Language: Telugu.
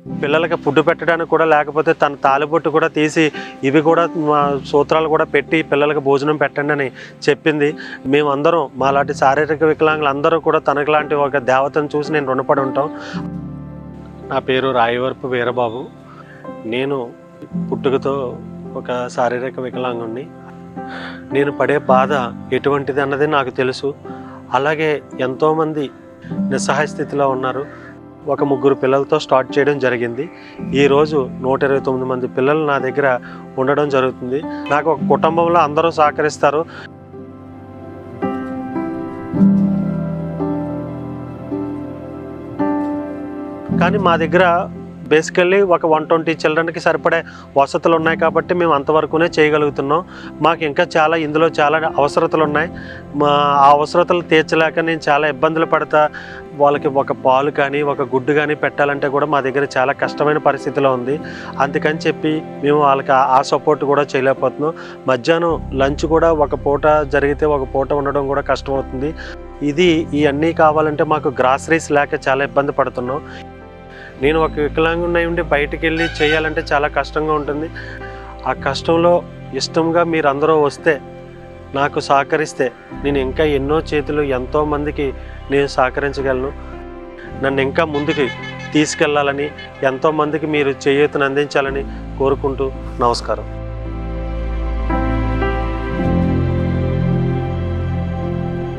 పిల్లలకి ఫుడ్ పెట్టడానికి కూడా లేకపోతే తన తాలిబొట్టు కూడా తీసి ఇవి కూడా సూత్రాలు కూడా పెట్టి పిల్లలకి భోజనం పెట్టండి అని చెప్పింది. మేమందరం మాలాంటి శారీరక వికలాంగులు అందరూ కూడా తనకులాంటి ఒక దేవతను చూసి నేను రుణపడి ఉంటాం. నా పేరు రాయవరపు వీరబాబు. నేను పుట్టుకతో ఒక శారీరక వికలాంగుణ్ణి. నేను పడే బాధ ఎటువంటిది అన్నది నాకు తెలుసు. అలాగే ఎంతోమంది నిస్సహాయ స్థితిలో ఉన్నారు. ఒక 3 పిల్లలతో స్టార్ట్ చేయడం జరిగింది. ఈరోజు 129 మంది పిల్లలు నా దగ్గర ఉండడం జరుగుతుంది. నాకు ఒక కుటుంబంలో అందరూ సహకరిస్తారు. కానీ మా దగ్గర బేసికల్లీ ఒక 120 చిల్డ్రన్కి సరిపడే వసతులు ఉన్నాయి కాబట్టి మేము అంతవరకునే చేయగలుగుతున్నాం. మాకు ఇంకా ఇందులో చాలా అవసరతలు ఉన్నాయి. ఆ అవసరతలు తీర్చలేక నేను చాలా ఇబ్బందులు పడతా. వాళ్ళకి ఒక పాలు కానీ ఒక గుడ్డు కానీ పెట్టాలంటే కూడా మా దగ్గర చాలా కష్టమైన పరిస్థితిలో ఉంది. అందుకని చెప్పి మేము వాళ్ళకి ఆ సపోర్ట్ కూడా చేయలేకపోతున్నాం. మధ్యాహ్నం లంచ్ కూడా ఒక పూట జరిగితే ఒక పూట ఉండడం కూడా కష్టమవుతుంది. ఇవన్నీ కావాలంటే మాకు గ్రాసరీస్ లేక చాలా ఇబ్బంది పడుతున్నాం. నేను ఒక వికలాంగుడినై ఉండి బయటికి వెళ్ళి చేయాలంటే చాలా కష్టంగా ఉంటుంది. ఆ కష్టంలో ఇష్టంగా మీరందరూ వస్తే నాకు సహకరిస్తే నేను ఇంకా ఎన్నో చేతులు ఎంతోమందికి నేను సహకరించగలను. నన్ను ఇంకా ముందుకు తీసుకెళ్లాలని ఎంతోమందికి మీరు చేయూతను అందించాలని కోరుకుంటూ నమస్కారం.